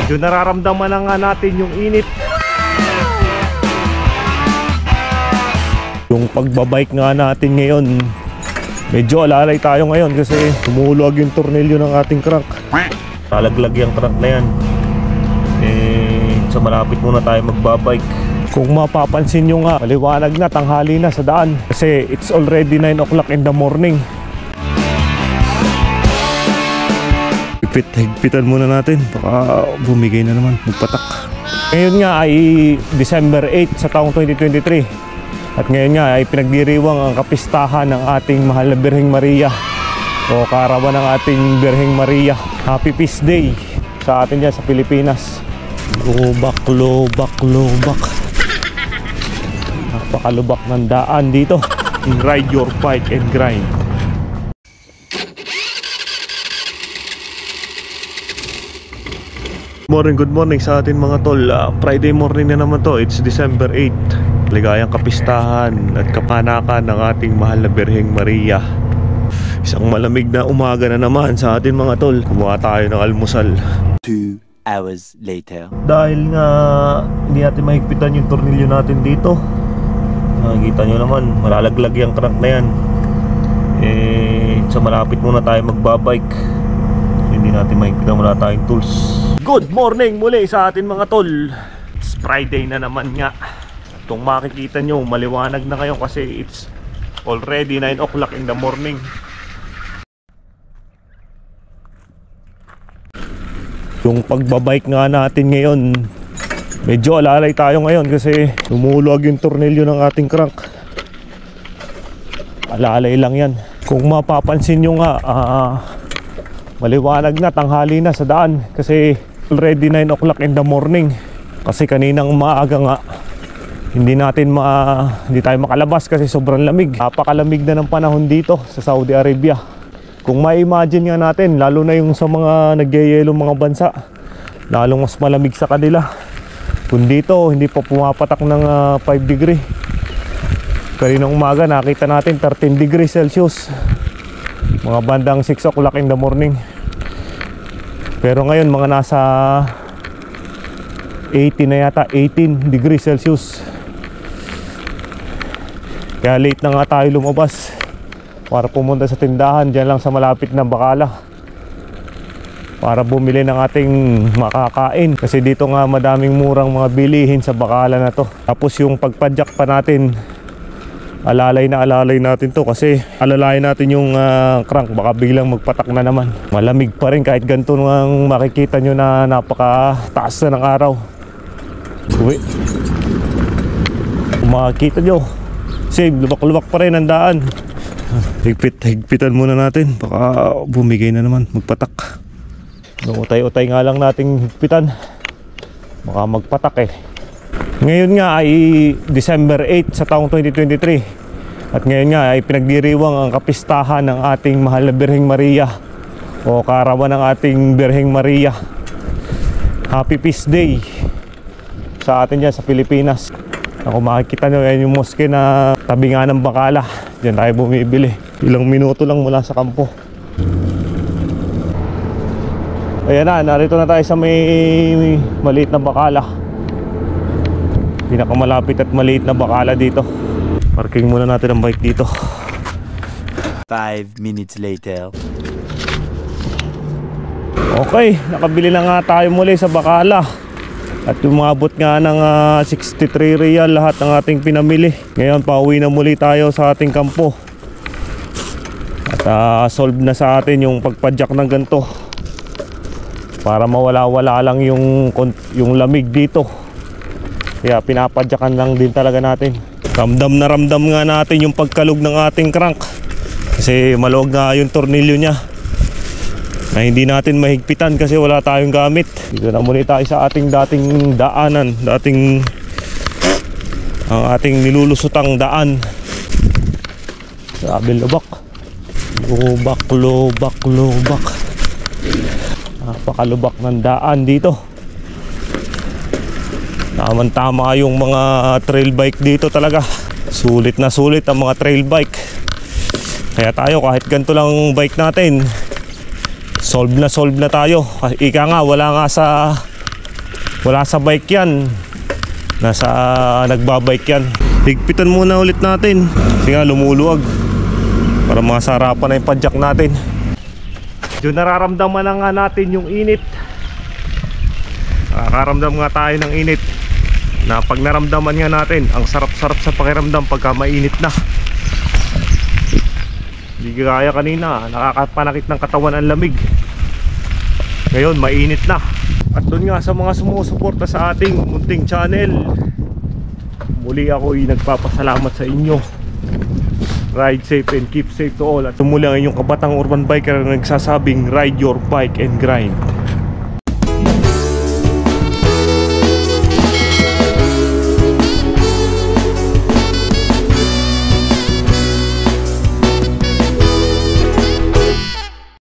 Medyo nararamdaman na nga natin yung init. Yung pagbabike nga natin ngayon, medyo alalay tayo ngayon kasi humuluwag yung tornilyo ng ating crank. Talaglag yung crank na yan. So malapit muna tayo magbabike. Kung mapapansin nyo nga, maliwanag na, tanghali na sa daan kasi it's already 9 o'clock in the morning. Higpitan muna natin, baka bumigay na naman, magpatak. Ngayon nga ay December 8 sa taong 2023. At ngayon nga ay pinagdiriwang ang kapistahan ng ating mahal na Birheng Maria o kaarawan ng ating Birheng Maria. Happy Feast Day sa atin dyan sa Pilipinas. Lubak. Napakalubak ng daan dito. Ride your bike and grind. Good morning sa atin mga tol. Friday morning na naman to. It's December 8. Ligayang kapistahan at kapanakan ng ating mahal na Birheng Maria. Isang malamig na umaga na naman sa atin mga tol. Kumuha tayo ng almusal. 2 hours later. Dahil nga hindi natin mahigpitan yung tornilyo natin dito, nakikita nyo naman malalaglag yung crank na yan. So malapit muna tayo magbabike. Hindi natin mahigpitan, wala tayong tools. Good morning muli sa atin mga tol. It's Friday na naman nga. Itong makikita nyo maliwanag na kayo kasi it's already 9 o'clock in the morning. Yung pagbabike nga natin ngayon, medyo alalay tayo ngayon kasi lumuluwag yung tornilyo ng ating crank. Alalay lang yan. Kung mapapansin nyo nga, maliwanag na, tanghali na sa daan kasi already 9 o'clock in the morning. Kasi kaninang maaga nga hindi tayo makalabas kasi sobrang lamig. Napakalamig na ng panahon dito sa Saudi Arabia. Kung ma-imagine nga natin, lalo na yung sa mga nagyayelo mga bansa, lalong mas malamig sa kanila. Kung dito hindi pa pumapatak ng 5 degree. Kaninang umaga nakita natin 13 degrees Celsius, mga bandang 6 o'clock in the morning. Pero ngayon mga nasa 18 na yata, 18 degrees Celsius. Kaya late na nga tayo lumabas para pumunta sa tindahan dyan lang sa malapit na Bacala para bumili ng ating makakain. Kasi dito nga madaming murang mga bilihin sa Bacala na to. Tapos yung pagpadyak pa natin, alalay natin to kasi alalayan natin yung crank, baka biglang magpatak na naman. Malamig pa rin kahit ganito nang makikita nyo na napakataas na ng araw. Uwi, kung makikita nyo, save, lubak pa rin ang daan. Higpitan muna natin, baka bumigay na naman, magpatak. Nung utay-utay nga lang nating higpitan, baka magpatak eh. Ngayon nga ay December 8 sa taong 2023. At ngayon nga ay pinagdiriwang ang kapistahan ng ating mahal na Birheng Maria o kaarawan ng ating Birheng Maria. Happy Feast Day sa atin dyan sa Pilipinas. Kung makikita nyo, yan yung mosque na tabi nga ng Bacala. Diyan tayo bumibili. Ilang minuto lang mula sa kampo. Ayan na, narito na tayo sa may maliit na Bacala. Pinakamalapit at maliit na Bacala dito. Parking muna natin ang bike dito. 5 minutes later. Okay, nakabili na nga tayo muli sa Bacala. At umabot nga ng 63 riyal lahat ng ating pinamili. Ngayon pauwi na muli tayo sa ating kampo. At solve na sa atin yung pagpadyak ng ganito para mawala-wala lang yung lamig dito. Kaya pinapadyakan lang din talaga natin. Ramdam nga natin yung pagkalog ng ating crank kasi maluwag na yung tornilyo nya na hindi natin mahigpitan kasi wala tayong gamit. Dito na muli tayo sa ating dating daanan, ang ating nilulusutang daan. Grabe lubak. Lubak. Napakalubak ng daan dito. Tama yung mga trail bike dito talaga. Sulit na sulit ang mga trail bike. Kaya tayo kahit ganito lang bike natin, solve na tayo. Ika nga, wala nga sa Wala sa bike yan. Nasa nagbabike yan. Higpitan muna ulit natin. Kasi nga lumuluwag. Para masarapan na yung padjak natin. Doon nararamdaman na nga natin yung init. Nakakaramdam nga tayo ng init. Na pag naramdaman nga natin, ang sarap-sarap sa pakiramdam pagka mainit na. Hindi gaya kanina, nakakapanakit ng katawan ang lamig. Ngayon, mainit na. At doon nga sa mga sumusuporta sa ating munting channel, muli ako'y nagpapasalamat sa inyo. Ride safe and keep safe to all. At muli ang inyong kabatang urban biker na nagsasabing ride your bike and grind.